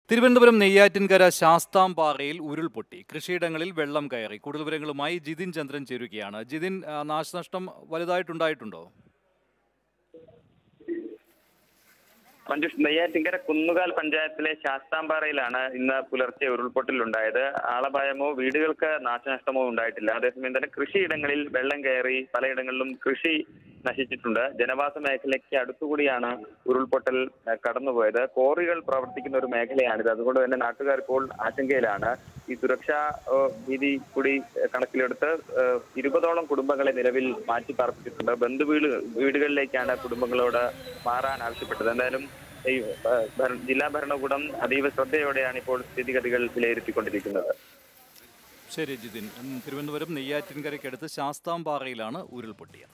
തിരുവനന്തപുരം നെയ്യാറ്റിൻകര ശാസ്താംപാറയിൽ ഉരുൾപൊട്ടി. കൃഷിയിടങ്ങളിൽ വെള്ളം കയറി. കൂടുതൽ വിവരങ്ങളുമായി ജിതിൻ ചന്ദ്രൻ ചേരുകയാണ്. ജിതിൻ, നാശനഷ്ടം വലുതായിട്ടുണ്ടായിട്ടുണ്ടോ? മഞ്ജുഷ്, നെയ്യാറ്റിൻകര കുന്നുകാൽ പഞ്ചായത്തിലെ ശാസ്താംപാറയിലാണ് ഇന്ന് പുലർച്ചെ ഉരുൾപൊട്ടലുണ്ടായത്. ആളപായമോ വീടുകൾക്ക് നാശനഷ്ടമോ ഉണ്ടായിട്ടില്ല. അതേസമയം തന്നെ കൃഷിയിടങ്ങളിൽ വെള്ളം കയറി പലയിടങ്ങളിലും കൃഷി നശിച്ചിട്ടുണ്ട്. ജനവാസ മേഖലയ്ക്ക് അടുത്തുകൂടിയാണ് ഉരുൾപൊട്ടൽ കടന്നുപോയത്. കോറികൾ പ്രവർത്തിക്കുന്ന ഒരു മേഖലയാണിത്. അതുകൊണ്ട് തന്നെ നാട്ടുകാർ ഇപ്പോൾ ആശങ്കയിലാണ്. ഈ സുരക്ഷാ ഭീതി കൂടി കണക്കിലെടുത്ത് 20ഓളം കുടുംബങ്ങളെ നിലവിൽ മാറ്റി പാർപ്പിച്ചിട്ടുണ്ട്. വീടുകളിലേക്കാണ് കുടുംബങ്ങളോട് മാറാൻ ആവശ്യപ്പെട്ടത്. എന്തായാലും ഈ ജില്ലാ ഭരണകൂടം അതീവ ശ്രദ്ധയോടെയാണ് ഇപ്പോൾ സ്ഥിതിഗതികൾ വിലയിരുത്തിക്കൊണ്ടിരിക്കുന്നത്. ശരി ജിതിൻ, തിരുവനന്തപുരം നെയ്യാറ്റിൻകരയ്ക്കടുത്ത് ശാസ്താംപാറയിലാണ് ഉരുൾപൊട്ടിയത്.